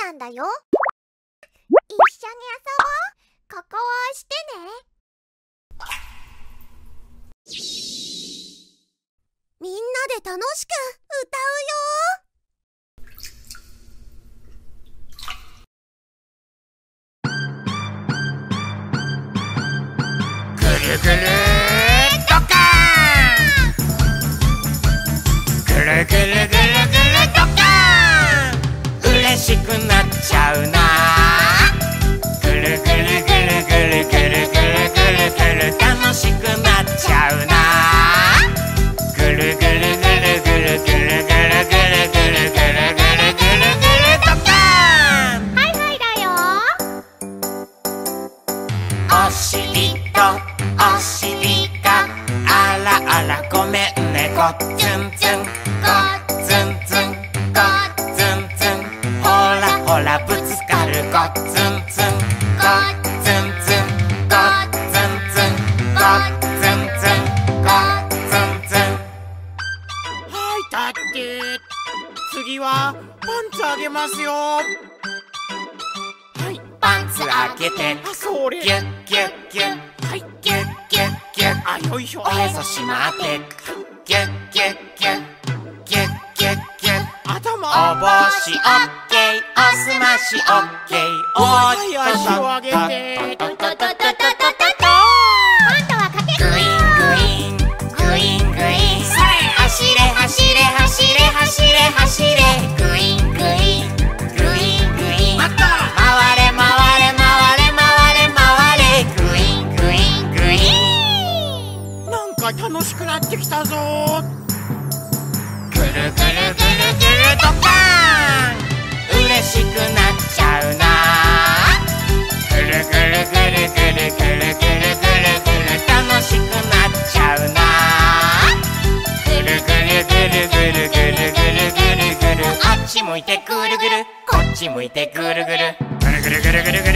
たんだよ。一緒に遊ぼう。ここを押してね。みんなで楽しく歌うよ。ぐるぐるドカーン、ぐるぐるぐるぐるドカーン、嬉しくなっちゃうな。ぐるぐるぐるぐるぐるぐるぐるぐる楽しくなっちゃうな。ぐるぐるぐるぐるぐるぐるぐるぐるぐるぐるぐるドカーン。 はいはいだよ。 お尻とお尻があらあらごめんね。ごっつんつんごっつんつんごっつんつん、ほらほらぶつかる。ごっつんつんごっつんつんごっつんつんごっつんつんごっつんつん。はいだって、次はパンツあげますよ。はい、パンツあげて、それギュッギュッギュッ、はいギュッギュッギュッ、あよいしょ。おへそしまって、ギュッギュッギュッギュッギュッギュッ、頭お帽子オッケー、おすましオッケー、おっとあげて、 今度はかけ。 グイングイングイングイン、それ走れ走れ走れ走れ走れ、グイングイングイングイン、回れ回れ回れ回れ回れ、グイングイングイン。なんか楽しくなってきたぞ。ぐるぐるぐるぐるドカーン、嬉しくなっちゃうな。ぐるぐるぐるぐるぐるぐるぐるぐる楽しくなっちゃうな。ぐるぐるぐるぐるぐるぐるぐるぐる、あっち向いてぐるぐる、こっち向いてぐるぐる、ぐるぐるぐるぐるぐる